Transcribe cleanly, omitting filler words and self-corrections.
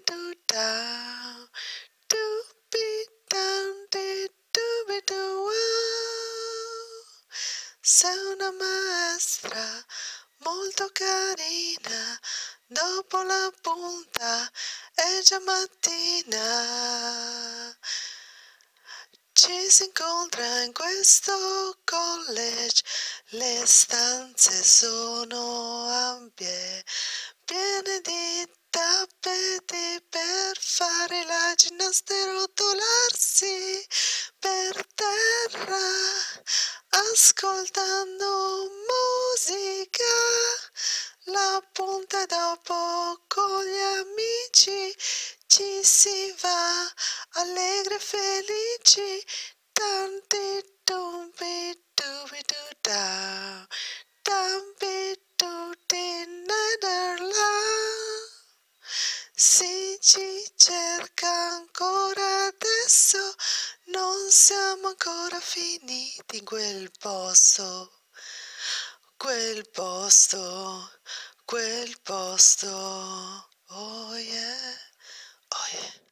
doo down, dooby down, dooby doo wow. Sei una maestra molto carina, dopo la punta è già mattina. Ci si incontra in questo college, le stanze sono ampie, piene di tappeti per fare la ginnastica e rotolarsi per terra, ascoltando musica. La punta dopo con gli amici ci si va, allegri e felici, tanti dumbi dubi du da, dumbi du di Netherland. Si ci cerca ancora adesso, non siamo ancora finiti in quel posto, quel posto, quel posto. Oh yeah, oh yeah.